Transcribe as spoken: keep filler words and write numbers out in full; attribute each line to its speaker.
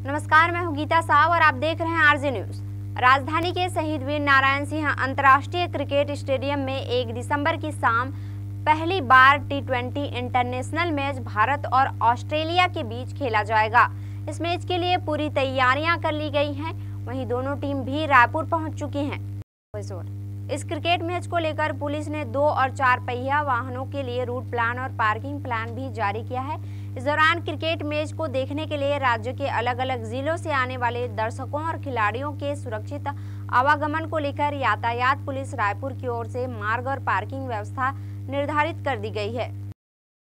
Speaker 1: नमस्कार, मैं हूं गीता साव और आप देख रहे हैं आरजे न्यूज। राजधानी के शहीद वीर नारायण सिंह अंतर्राष्ट्रीय क्रिकेट स्टेडियम में एक दिसंबर की शाम पहली बार T twenty international match Bharat और ऑस्ट्रेलिया के बीच खेला जाएगा। इस मैच के लिए पूरी तैयारियां कर ली गई हैं। वहीं दोनों टीम भी रायपुर पहुंच चुकी हैं। इस क्रिकेट मैच को लेकर पुलिस ने दो और चार पहिया वाहनों के लिए रूट प्लान और पार्किंग प्लान भी जारी किया है। इस दौरान क्रिकेट मैच को देखने के लिए राज्य के अलग अलग जिलों से आने वाले दर्शकों और खिलाड़ियों के सुरक्षित आवागमन को लेकर यातायात पुलिस रायपुर की ओर से मार्ग और पार्किंग व्यवस्था निर्धारित कर दी गई है।